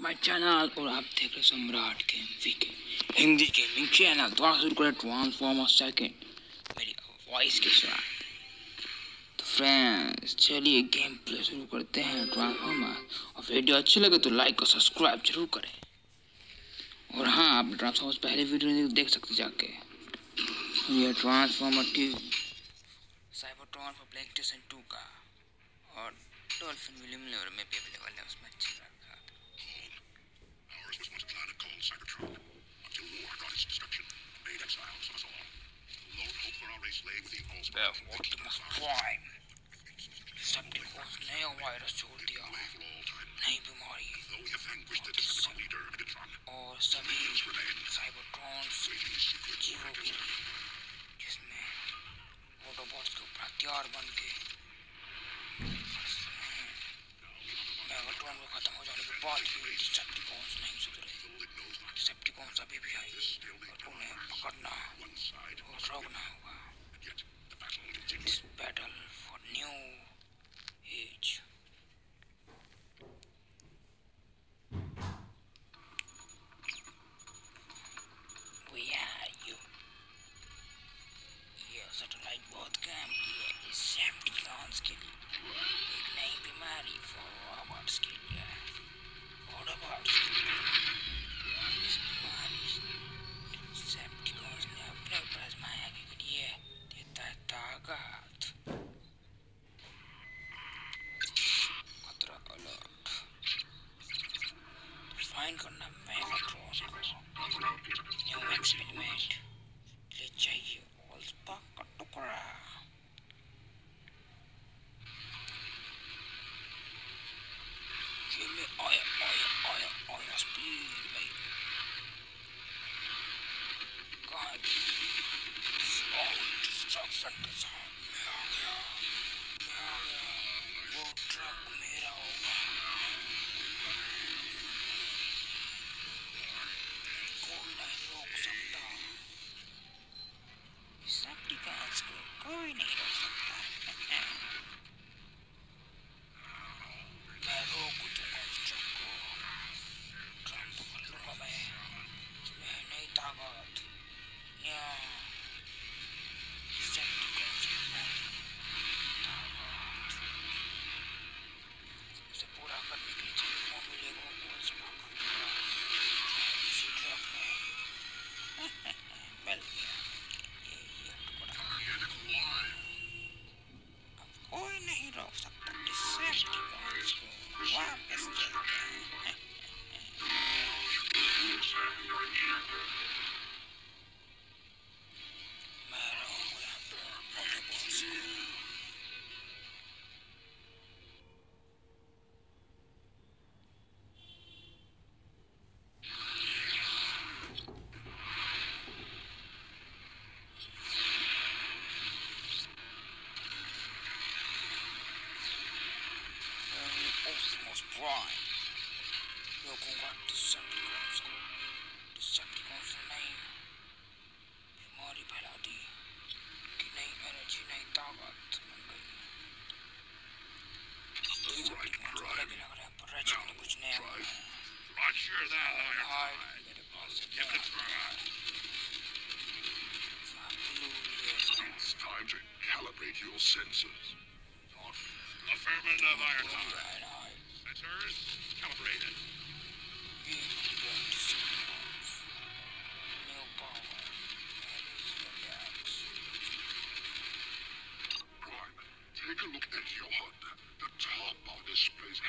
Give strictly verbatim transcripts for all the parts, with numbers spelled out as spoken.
My channel और आप देख रहे सम्राट गेमिंग के हिंदी गेमिंग चैनल। दोबारा शुरू करें ट्रांसफॉर्मर सेकंड मेरी वॉइस के साथ। तो फ्रेंड्स चलिए गेम प्ले शुरू करते हैं ट्रांसफॉर्मर। और वीडियो अच्छी लगे तो लाइक और सब्सक्राइब जरूर करें। और हाँ, आप ट्रांसफॉर्मर पहले वीडियो देख सकते जाके। ये transformer two Cybertron for PlayStation two का और डॉल्फिन विलियम में भी अवेलेबल है, उसमें अच्छी रखा। Cybertron, until war brought its destruction, made exiles of us all. Lord hope for our race lay with the Allspark. The Optimus Prime. Decepticons नया virus छोड़ दिया, नई बीमारी। Though we have vanquished the Decepticon leader, Megatron, और सभी साइबरट्रॉन्स zero भी, जिसमें Autobots के ऊपर हथियार बन के मेगाट्रॉन को खत्म हो जाने के बाद भी डिसेप्टिकॉन्स नहीं सुधरे। डिसेप्टिकॉन्स अभी भी आए और उन्हें पकड़ना और रोकना होगा। This battle for new age. We are you. ये सैटेलाइट बहुत काम की है डिसेप्टिकॉन्स के लिए। एक नई बीमारी फॉर रोबोट्स के लिए, ऑटोबॉट्स के लिए। इस बीमारी डिसेप्टिकॉन्स ने अपने ऊपर आजमाया के लिए देता है ताकत। खतरा अलर्ट। फाइन करना मेगाट्रॉन को। न्यू एक्सपेरिमेंट ले चाहिए ऑलस्पार्क का टुकड़ा। में आया आया आया आया स्पीड में कहाँ डिस्ट्रक्शन के साथ में आ गया मैं आ गया। वो ट्रक मेरा होगा, कोई नहीं रोक सकता। डिसेप्टिकॉन्स को कोई नहीं रोक सकता। मैं रोक दूंगा इस ट्रक को, ट्रक पकड़ लूंगा मैं। इसमें है नई ताकत। यहाँ डिसेप्टिकॉन्स की ताकत उसे पूरा करने के लिए फॉर्मूले को ऑलस्पार्क का टुकड़ा इसी ट्रक में मिल गया। ये ये टुकड़ा अब कोई नहीं रोक सकता डिसेप्टिकॉन्स को। वापस चलते हैं। मैं रहूंगा ऑटोबॉट्स को। Optimus Prime रोकूंगा डिसेप्टिकॉन्स को। डिसेप्टिकॉन्स ने नई बीमारी फैला दी कि नई एनर्जी नई ताकत बन गई। डिसेप्टिकॉन्स अलग लग रहे हैं पर रचना ने कुछ नया बनाया। मेरे पास it's time to calibrate your sensors. Affirmative, Ironheart. Sensors calibrated. Prime, take a look at your H U D. The top bar displays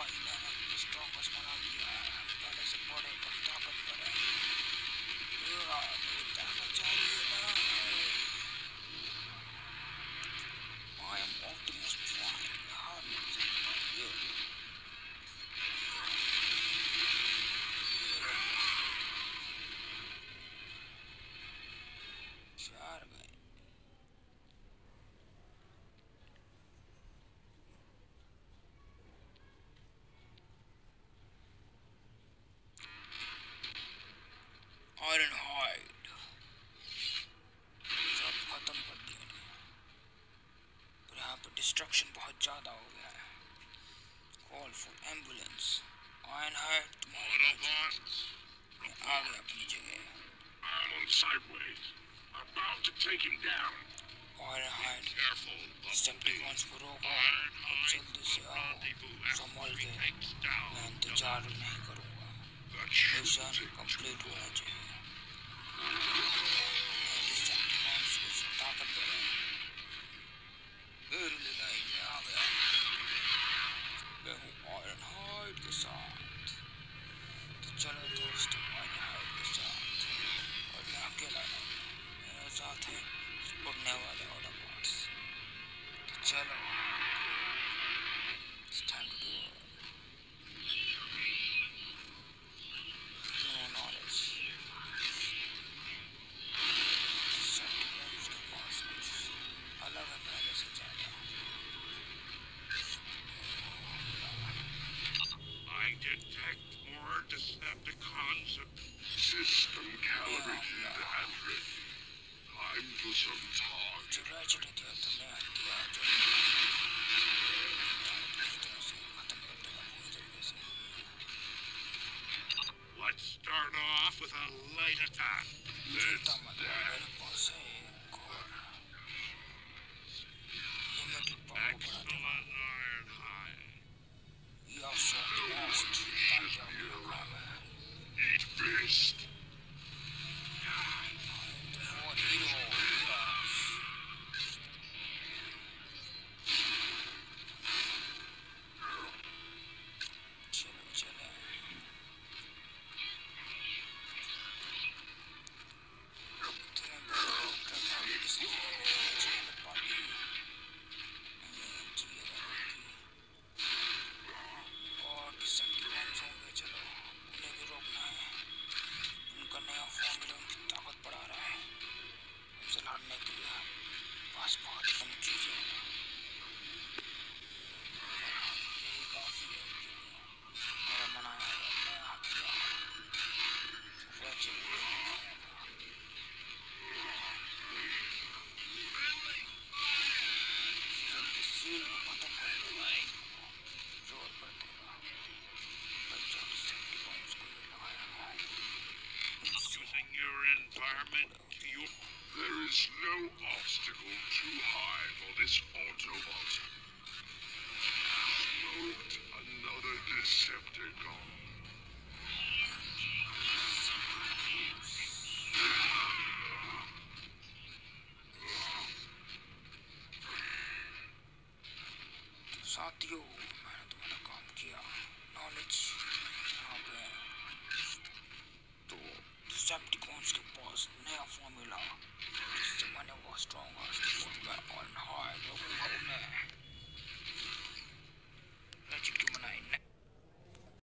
भाई मैंने स्ट्रॉन्गेस्ट बना दिया है, पहले से बड़े और ताकतवर है। मेरी ताकत जा रही है ना। I am Optimus Prime, हार नहीं सकता ये। चार गए। आयरन हाइड सब खत्म कर दिया, पर यहाँ पर डिस्ट्रक्शन बहुत ज़्यादा हो गया है। Call for ambulance. Ironhide तुम्हारे Autobots, मैं आ गया अपनी जगह। I'm on sideways. About to take him down. Ironhide Careful, Decepticons को रोको, अब जल्दी से आओ, संभल के। मैं इंतजार नहीं करूँगा, मिशन कंप्लीट होना चाहिए। सेप्टिकॉन्स को ताकत दे रहे हैं। मेरी लड़ाई में आ गया। मैं हूँ आयरन हाइड के साथ। तो चलो दोस्तों, आयरन हाइड के साथ। और मैं अकेला नहीं, मेरे साथ है उड़ने वाले ऑटोबॉट्स। तो चलो, it's time to do it. No knowledge. सेप्टिकॉन्स के पास कुछ अलग है पहले से ज़्यादा। I detect more Decepticons. System calibrated and ready. Time for some talk. जो रैचेट दिया तो मैं दिया जो पूरी तरह से खत्म कर देगा, पूरी तरीके से। Let's start off with a light attack. चिंता मत करो, मेरे